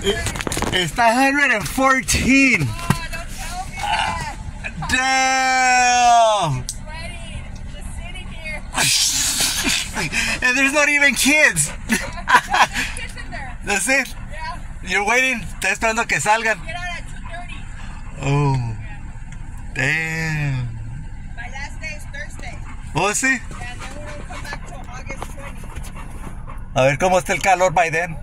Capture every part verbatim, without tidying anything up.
Está one hundred fourteen. Oh, don't tell me that. Damn. It's sweating. Just sitting here. And there's not even kids. There's kids in there. That's it. Yeah. You're waiting. Está esperando que salgan. Get out at two thirty. Oh. Damn. My last day is Thursday. Oh, sí. And then we don't come back till August twentieth. A ver cómo está el calor by then.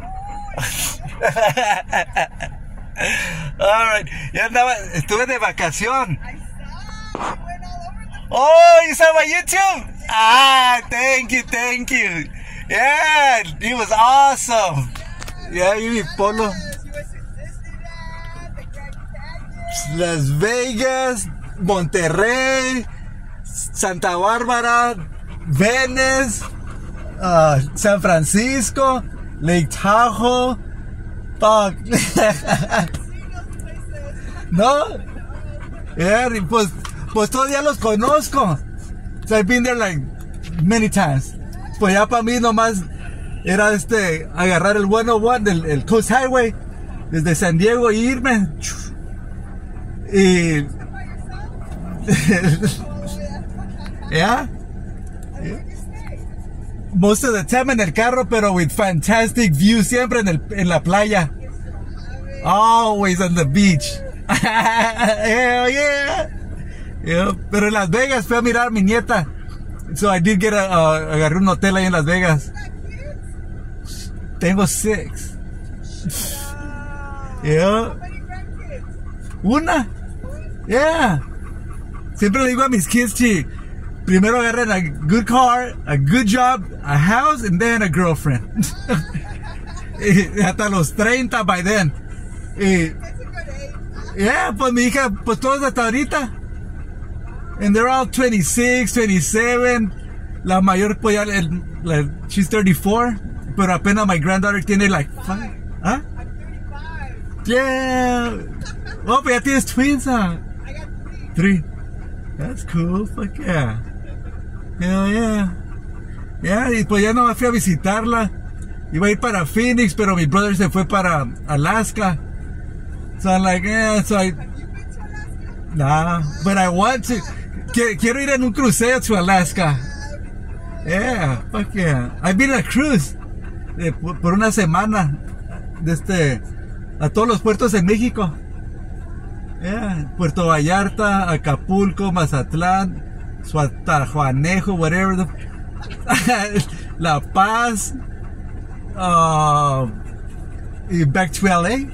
Alright. Ya andaba, estuve de vacación. I saw. You went all over the Oh, you saw my YouTube? Ah, thank you, thank you. Yeah, it was awesome. Yeah, y mi polo. place. You went to Disneyland, the Grand Canyon. Las Vegas, Monterrey, Santa Bárbara, Venice, uh, San Francisco, Lake Tahoe. Fuck. See those places. ¿No? Yeah, y pues, pues todavía los conozco. So I've been there like many times. Pues ya para mí nomás era este, agarrar el one oh one del el Coast Highway desde San Diego e irme. Y... yeah. Most of the time en el carro, pero with fantastic views, siempre en, el, en la playa. Always on the beach. Hell yeah. Yeah. Pero en Las Vegas fui a mirar a mi nieta. So I did get a, uh, agarré un hotel ahí en Las Vegas. Tengo six. Yeah. How many grandkids? Una. Yeah. Siempre le digo a mis kids, chi, primero agarren a good car, a good job, a house, and then a girlfriend. Y hasta los treinta by then. Y, That's a good age. yeah, pues mi hija, pues todos hasta ahorita. And they're all twenty-six, twenty-seven. La mayor, pues ya, el, la, she's thirty-four. Pero apenas my granddaughter tiene like five. ¿Ah? I'm thirty-five. Yeah. Oh, pues ya tienes twins, huh? I got three. Three. That's cool. Fuck yeah. Hell yeah. Yeah, y pues ya no me fui a visitarla. Iba a ir para Phoenix, pero mi brother se fue para Alaska. So I'm like, yeah, so I... Have you been to Alaska? Nah, but I want to. Qu- Quiero ir en un crucero to Alaska. Yeah, fuck yeah. I've been on a cruise eh, por por una semana. De este, a todos los puertos en México. Yeah, Puerto Vallarta, Acapulco, Mazatlán, Suatajuanejo, whatever the, La Paz, uh, y back to L A.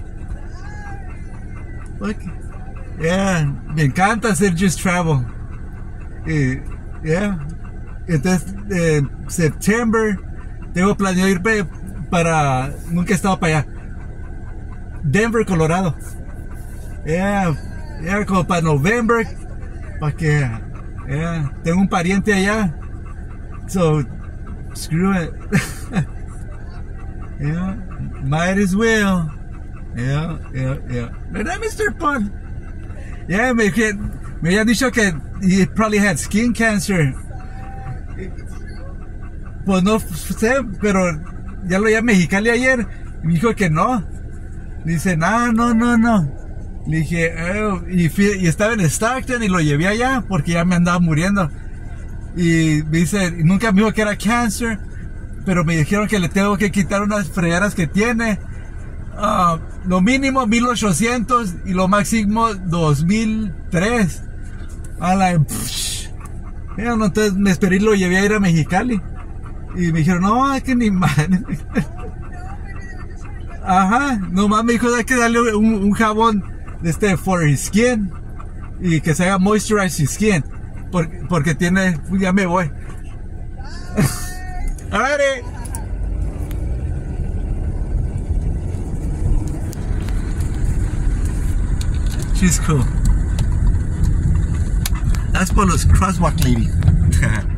Look, yeah, me encanta hacer just travel. Y, yeah, entonces en septiembre tengo planeado irme para, nunca he estado para allá, Denver, Colorado. Yeah, yeah, como para noviembre, para que, yeah, tengo un pariente allá, so, screw it. Yeah, might as well. Yeah, yeah, yeah. ¿Verdad, mister Paul? Yeah, me, me habían dicho que he probably had skin cancer. Pues no sé, pero ya lo llamé a Mexicali ayer y me dijo que no. Dice, no, no, no, no. Le dije, oh, y, fui, y estaba en Stockton y lo llevé allá porque ya me andaba muriendo. Y me dice, y nunca me dijo que era cáncer, pero me dijeron que le tengo que quitar unas fregadas que tiene. Uh, lo mínimo mil ochocientos y lo máximo dos mil tres. A la, psh, yeah, no, entonces me esperé y lo llevé a ir a Mexicali. Y me dijeron, no, es que ni madre. Ajá, nomás me dijo, hay que darle un, un jabón de este for his skin y que se haga moisturize his skin porque, porque tiene, ya me voy. Alrighty. She's cool. That's for los crosswalk lady.